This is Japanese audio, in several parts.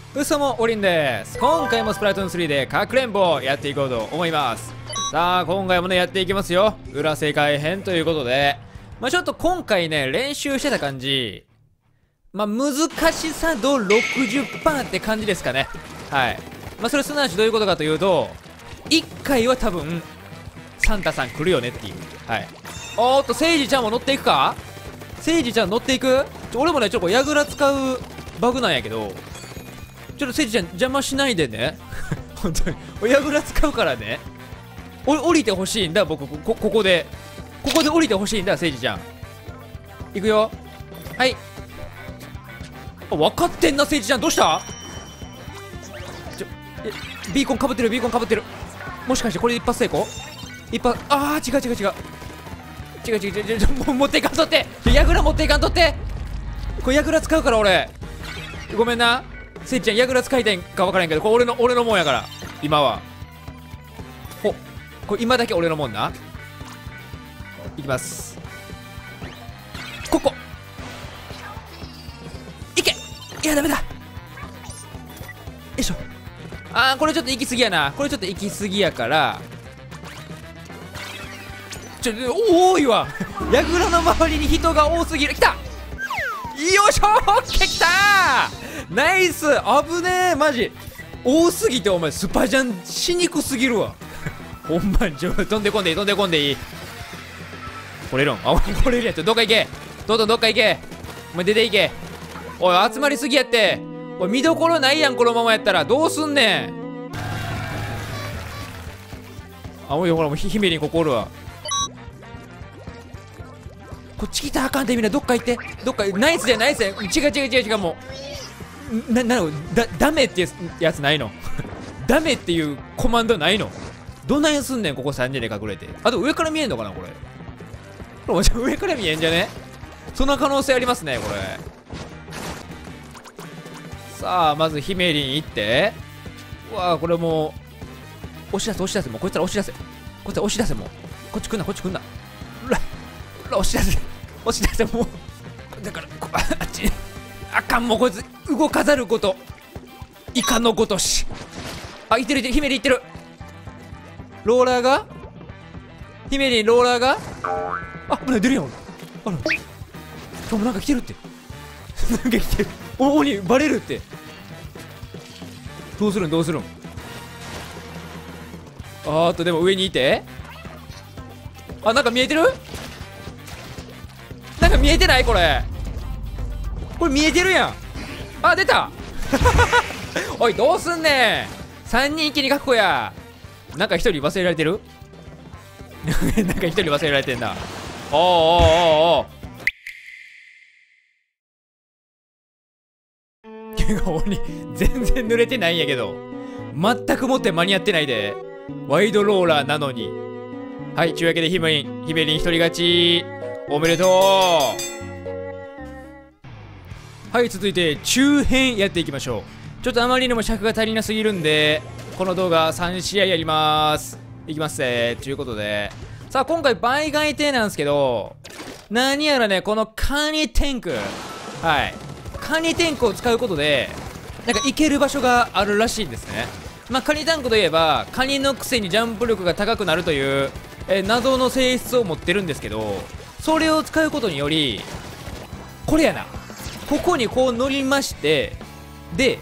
うそもおりんです。今回もスプラトゥーン3でかくれんぼやっていこうと思います。さあ今回もねやっていきますよ。裏世界編ということで、ちょっと今回ね練習してた感じ、難しさ度 60% って感じですかね。はい。それすなわちどういうことかというと、1回は多分サンタさん来るよねっていう。はい。おーっとセイジちゃんも乗っていくか。セイジちゃん乗っていく。俺もねちょっとヤグラ使うバグなんやけど、ちょっとセイジちゃん邪魔しないでね本当にヤグラ使うからね。降りてほしいんだ僕。ここで降りてほしいんだセイジちゃん。行くよ。はい。分かってんなセイジちゃん。どうした。ビーコンかぶってる、ビーコンかぶってる。もしかしてこれ一発成功。一発。あー違うもう持っていかんとって。ヤグラ持っていかんとって。これヤグラ使うから俺。ごめんなセイちゃん。ヤグラ使いたいんか分からんけど、これ俺のもんやから今は。これ今だけ俺のもんな。いきます。こいけ。いやダメだ。よいしょ。これちょっと行き過ぎやな。これちょっと行き過ぎやから多いわヤグラの周りに人が多すぎる。来た。よいしょ。オッケー来たー。ナイス。危ねえマジ。多すぎてお前スパジャンしにくすぎるわほんまに。飛んでこんでいい、飛んでこんでいい。来れるん。来れるやつ。どっか行け。どっか行け。お前出て行け。おい集まりすぎやって。おい見どころないやんこのままやったら。どうすんねん。おいほらもう姫にここおるわ。こっち来たらあかんて。みんなどっか行って。どっか。ナイスじゃナイスや。違うもうダメってやつないのダメっていうコマンドないの。どないすんねんここ3人で隠れて。あと上から見えんのかなこれ。上から見えんじゃね。そんな可能性ありますねこれ。さあまずヒメリン行って。うわこれもう押し出せ。もうこいつら押し出せ。もうこっち来んな。押し出せもう。だからあっちあかん。もうこいつ動かざることいかのごとし。いってるヒメリンいってる。ローラーがヒメリンローラーが出るやん。今日もなんか来てるってなんか来てる。鬼バレるって。どうするん。でも上にいて。なんか見えてる。なんか見えてない。これ見えてるやん。出たおいどうすんねん。3人一気に確保や。なんか1人忘れられてるなんか1人忘れられてんな。お鬼全然濡れてないんやけど。全くもって間に合ってないで。ワイドローラーなのに。はい、というわけでヒメリン一人勝ち。おめでとう。はい、続いて中編やっていきましょう。ちょっとあまりにも尺が足りなすぎるんで、この動画3試合やります。いきますということで、さあ今回倍外艇なんですけど、何やらねこのカニテンク、カニテンクを使うことでなんか行ける場所があるらしいんですね。カニタンクといえばカニのくせにジャンプ力が高くなるという、謎の性質を持ってるんですけど、それを使うことによりこれやな。ここにこう乗りまして、で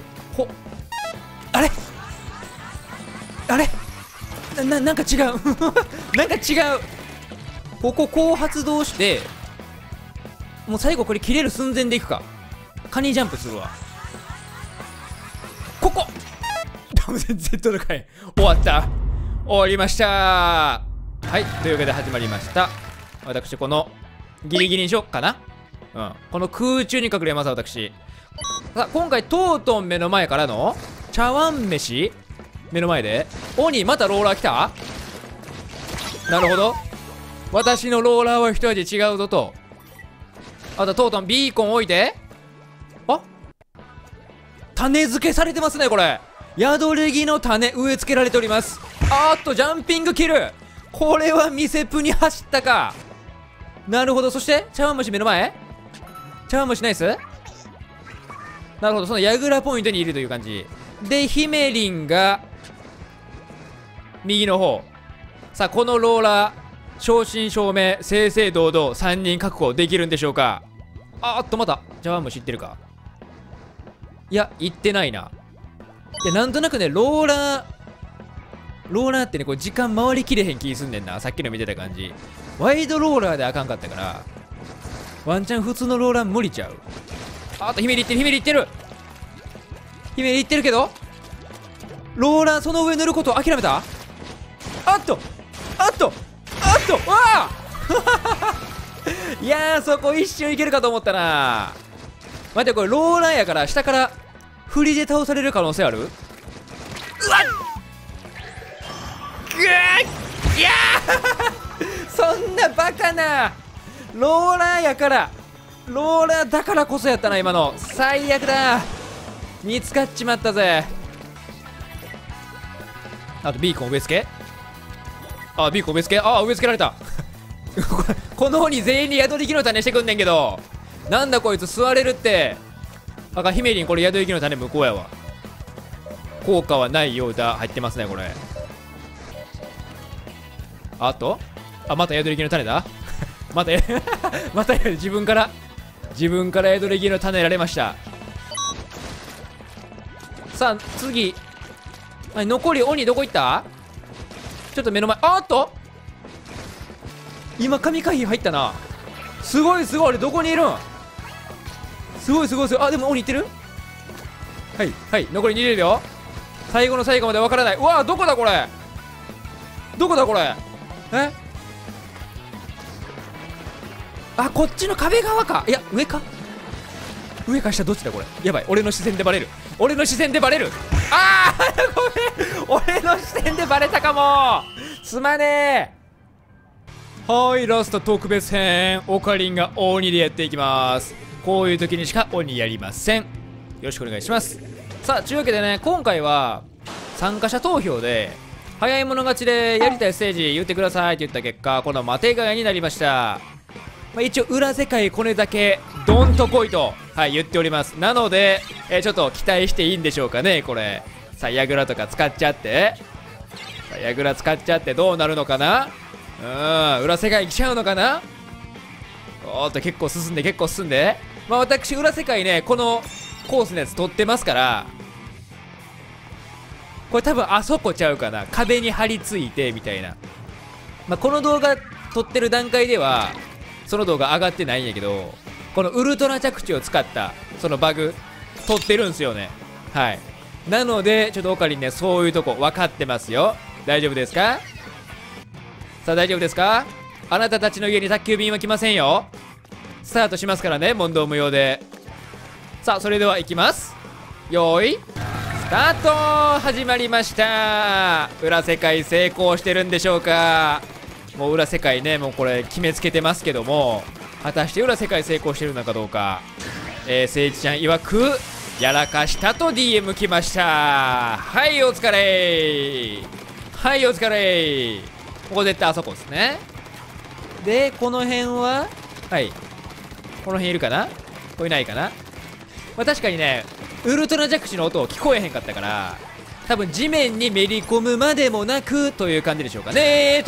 なんか違うなんか違う。こう発動して、もう最後これ切れる寸前でいくか。カニジャンプするわ。全然届かへん。終わりました。はい、というわけで始まりました。私このギリギリにしよっかな。この空中に隠れます私。さあ今回トートン目の前からの茶碗飯目の前で鬼またローラー来た。なるほど。私のローラーは一味違うぞと。あとトートンビーコン置いて。種付けされてますねこれ。宿レギの種植え付けられております。ジャンピングキル。これはミセプに走ったか。なるほど。そして茶碗蒸し目の前。茶碗蒸しナイス。 なるほど、その矢倉ポイントにいるという感じで、ヒメリンが右の方。さあこのローラー正真正銘正々堂々3人確保できるんでしょうか。あーっとまた茶碗蒸しいってるか。いや行ってないな。いやなんとなくねローラーってねこう時間回りきれへん気すんねんな。さっきの見てた感じワイドローラーであかんかったからワンチャン普通のローラー無理ちゃう。あとヒメリいってる、ヒメリいってる、ヒメリいってるけどローラーその上塗ることを諦めた。あっとあっとあっとわあいやーそこ一瞬いけるかと思ったな。待ってこれローラーやから下から振りで倒される可能性ある。うわっぐーいやーそんなバカなローラーやからローラーだからこそやったな今の。最悪だ、見つかっちまったぜ。あとビーコン植え付け、あビーコン植え付け、あ植え付けられたこの鬼全員に宿力の種してくんねんけど、なんだこいつ座れるって。あかんヒメリンこれ宿力の種向こうやわ。効果はないようだ。入ってますねこれ。あとまた宿力の種だまたまた自分から宿力の種られました。さあ次残り鬼どこ行った。ちょっと目の前、あっと今神回避入ったな。すごいすごい、俺どこにいるん。すごいすごいすごい。あでも鬼いってる。はいはい残り2秒よ。最後の最後までわからない。うわどこだこれ、どこだこれ。こっちの壁側か。いや上か、上か下どっちだこれ。やばい俺の視線でバレる、俺の視線でバレる。ごめん俺の視線でバレたかも、すまねえ。はいラスト特別編、オカリンが鬼でやっていきます。こういう時にしか鬼やりません。よろしくお願いします。さあというわけでね今回は参加者投票で早い者勝ちでやりたいステージ言ってくださいって言った結果このマテガヤになりました。一応裏世界これだけドンと来いと、言っております。なので、ちょっと期待していいんでしょうかねこれ。さあ矢倉とか使っちゃって、矢倉使っちゃってどうなるのかな。裏世界来ちゃうのかな。おーっと結構進んで結構進んで、私裏世界ねこのコースのやつ取ってますから、これ多分あそこちゃうかな、壁に張り付いてみたいな。この動画撮ってる段階ではその動画上がってないんやけど、このウルトラ着地を使ったそのバグ撮ってるんすよね。なのでちょっとオカリンねそういうとこ分かってますよ。大丈夫ですか。さあ大丈夫ですか。あなたたちの家に宅急便は来ませんよ。スタートしますからね問答無用で。さあそれではいきます。よーいスタート。始まりました。裏世界成功してるんでしょうか。もう裏世界ねもうこれ決めつけてますけども、果たして裏世界成功してるのかどうか。聖一ちゃん曰くやらかしたと DM 来ました。はいお疲れ、はいお疲れ。ここ絶対あそこですね。でこの辺はこの辺いるかな、これないかな。確かにねウルトラ弱視の音聞こえへんかったから多分地面にめり込むまでもなくという感じでしょうかね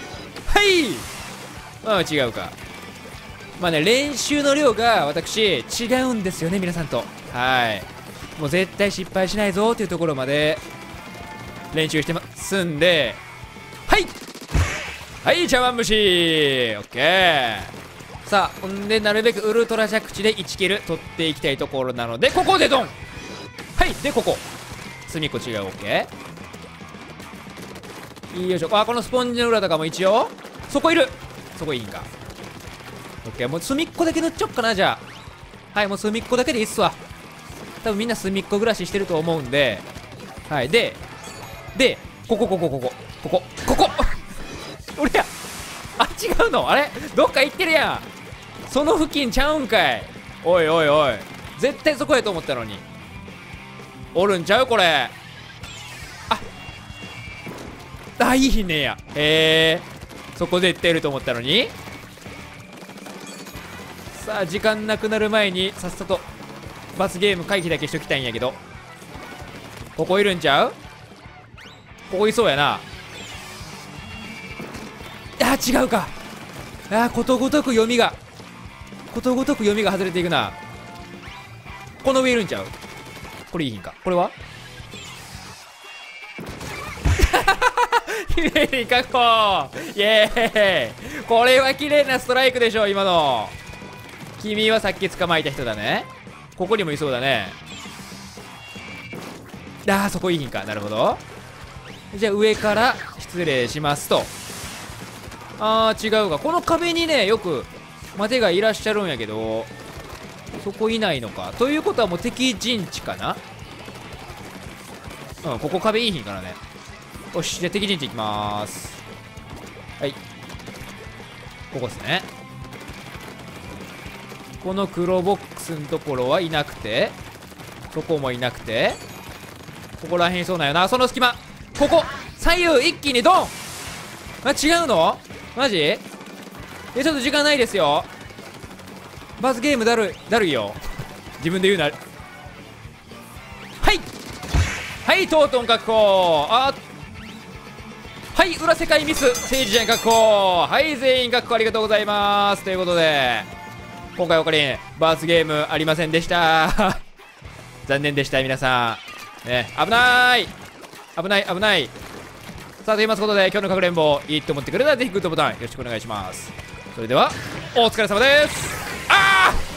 違うか。練習の量が私違うんですよね皆さんと。もう絶対失敗しないぞというところまで練習してますんで、茶碗蒸しオッケー。さあほんでなるべくウルトラ着地で1キル取っていきたいところなので、ここでドン。でここ隅っこ違うオッケー。よいしょ。このスポンジの裏とかも一応そこいる、そこいいんか。オッケーもう隅っこだけ塗っちゃおっかな。じゃあもう隅っこだけでいいっすわ。多分みんな隅っこ暮らししてると思うんで、でここ俺や違うのあれどっか行ってるやん。その付近ちゃうんかい。おい絶対そこやと思ったのにおるんちゃうこれ。いいひねや。そこ絶対いると思ったのに。さあ時間なくなる前にさっさと罰ゲーム回避だけしときたいんやけど。ここいるんちゃう？ここいそうやな。違うか。ことごとく読みが外れていくな。この上いるんちゃう？これいいひんか。これは綺麗に確保。イエーイ。これは綺麗なストライクでしょ今の。君はさっき捕まえた人だね。ここにもいそうだね。そこいいひんか。なるほど。じゃあ上から失礼しますと。違うか。この壁にねよく待てがいらっしゃるんやけど、そこいないのか。ということはもう敵陣地かな。ここ壁いいひんからね。よし、じゃあ敵陣地行きまーす。はい、ここですね。この黒ボックスのところはいなくて、そこもいなくて、ここら辺いそうなんよな。その隙間、ここ左右一気にドン。違うのマジ？ちょっと時間ないですよ。罰ゲームだるいよ。自分で言うな。はい、トートン確保。はい、裏世界ミス政治ジャン確保。はい、全員確保ありがとうございます。ということで今回おかりん罰ゲームありませんでした残念でした皆さんね。危ないさあ、と言いますことで今日のかくれんぼいいと思ってくれたらぜひグッドボタンよろしくお願いします。それではお疲れ様です。